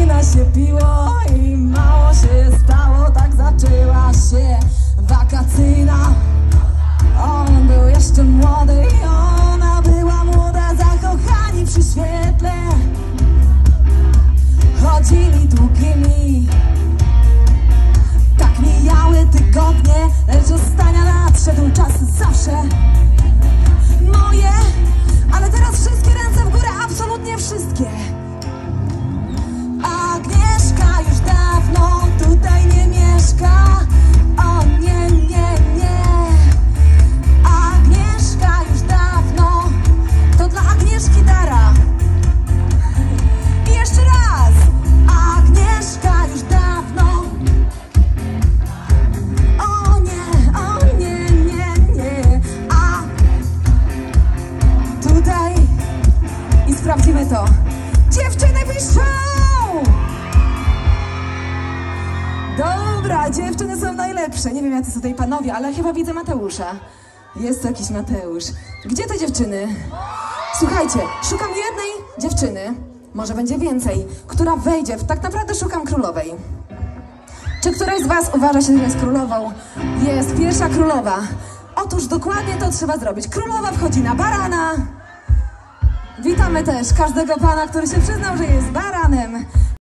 wina się piło i mało się stało. Tak zaczęła się wakacyjna. On był jeszcze młody i ona była młoda, zakochani przy świetle. Chodzili długimi, tak mijały tygodnie, lecz rozstania nadszedł czas zawsze moje. Ale teraz wszystkie ręce w górę, absolutnie wszystkie. Agnieszka już dawno tutaj nie mieszka. O nie, nie, nie. Agnieszka już dawno, to dla Agnieszki Dara. I jeszcze raz. Agnieszka już dawno. O nie, nie, nie. A tutaj i sprawdzimy to. Dziewczyny piszą! Dobra, dziewczyny są najlepsze. Nie wiem, jacy są tutaj panowie, ale chyba widzę Mateusza. Jest jakiś Mateusz. Gdzie te dziewczyny? Słuchajcie, szukam jednej dziewczyny, może będzie więcej, która wejdzie tak naprawdę szukam królowej. Czy któraś z was uważa się, że jest królową? Jest pierwsza królowa. Otóż dokładnie to trzeba zrobić. Królowa wchodzi na barana. Witamy też każdego pana, który się przyznał, że jest baranem.